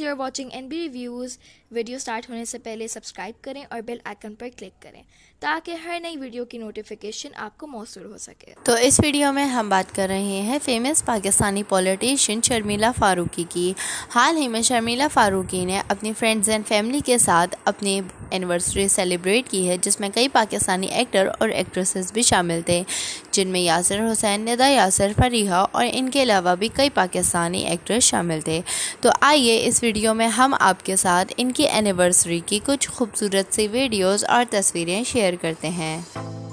You are watching NB reviews. Video start होने से पहले सब्सक्राइब करें और बेल आइकन पर क्लिक करें ताकि हर नई वीडियो की नोटिफिकेशन आपको मौसूल हो सके। तो इस वीडियो में हम बात कर रहे हैं फेमस पाकिस्तानी पॉलिटिशियन शर्मिला फ़ारूकी की। हाल ही में शर्मिला फ़ारूकी ने अपनी फ्रेंड्स एंड फैमिली के साथ अपनी एनिवर्सरी सेलिब्रेट की है, जिसमें कई पाकिस्तानी एक्टर और एक्ट्रेसेस भी शामिल थे, जिनमें यासिर हुसैन, निदा यासिर, फरीहा और इनके अलावा भी कई पाकिस्तानी एक्टर्स शामिल थे। तो आइए इस वीडियो में हम आपके साथ इनकी एनिवर्सरी की कुछ खूबसूरत सी वीडियोज़ और तस्वीरें शेयर करते हैं।